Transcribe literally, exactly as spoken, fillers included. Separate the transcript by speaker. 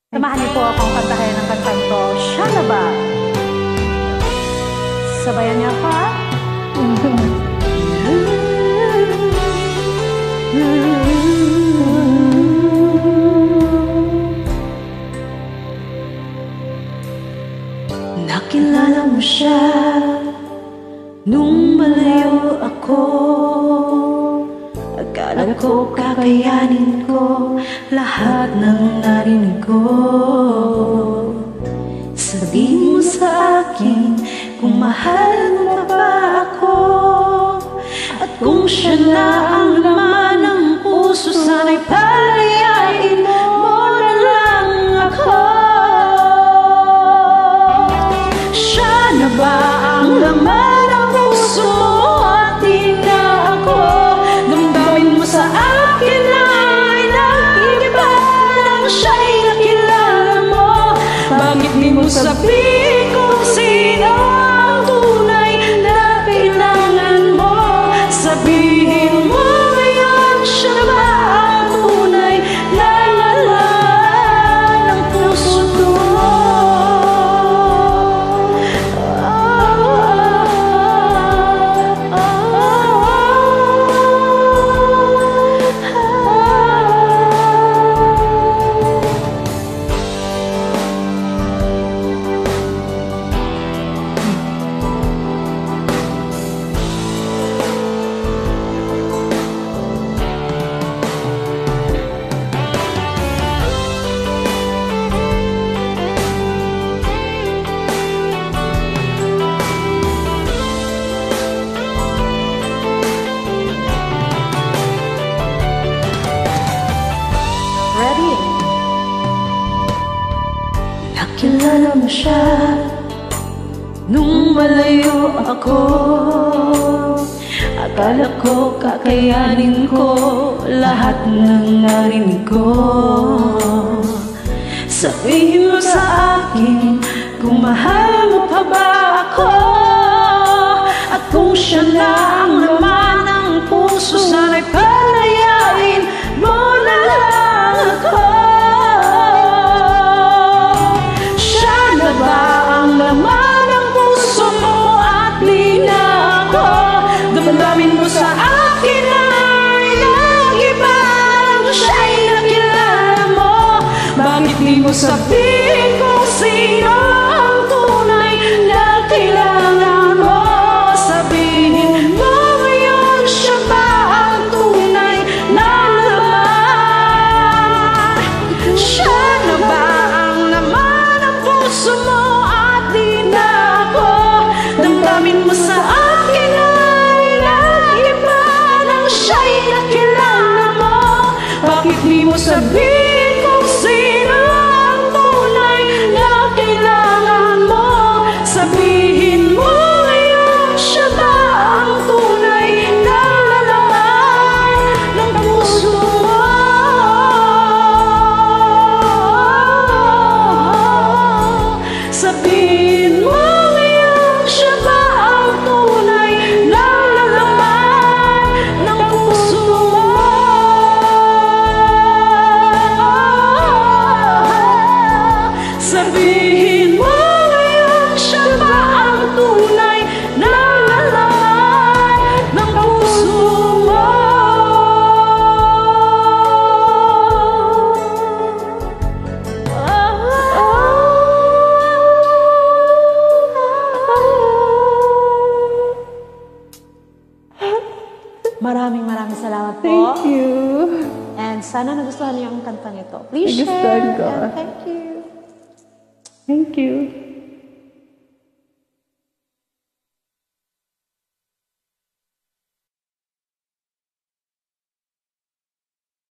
Speaker 1: Samahan niyo po akong kantahin ng kantang to, Siya na ba? Sabayan niyo ako, ha? Nakilala mo siya nung malayo ako. Akala ko kakayanin ko lahat ng narinig ko. Sabihin mo sa akin kung mahal mo pa ba ako, at kung siya na ang laman ng puso, sana'y palayain mo na lang ako. Siya na ba ang laman ng puso mo at di na ako? Damdamin mo sa akin na ay nag-iba nang siya'y nakilala mo. Bakit di mo sabihin kung sino ang tunay na kailangan mo? Sabihin mo ngayon, siya na ba ang tunay na laman ng puso ko? Nakilala mo siya nung malayo ako. Akala ko kakayanin ko lahat ng narinig ko. Sabihin mo sa akin kung mahal mo pa ba ako, at kung siya na ang laman ng puso, sana'y palayain mo na lang ako. Laman ng puso mo at di na ako. Damdamin mo sa akin ay nag-iba nang siya'y nakilala mo. Bakit di mo sabihin kung sino ang tunay na kailangan mo? Sabihin mo ngayon, siya ba ang tunay na laman? Siya na ba ang laman ng puso mo? Damdamin mo sa akin ay nag-iba nang siya'y nakilala mo. Bakit di mo sabihin kung sino ang tunay na kailangan mo? Sabihin mo ngayon, siya ba ang tunay na laman ng puso mo? Sabihin mo Sabihin mo ngayon, siya ba ang tunay na laman ng puso mo? Maraming maraming salamat po.
Speaker 2: Thank you.
Speaker 1: And sana nagustuhan niyo ang kantang ito. Please
Speaker 2: Nagustuhan
Speaker 1: share.
Speaker 2: ko.
Speaker 1: And thank you.
Speaker 2: Thank you.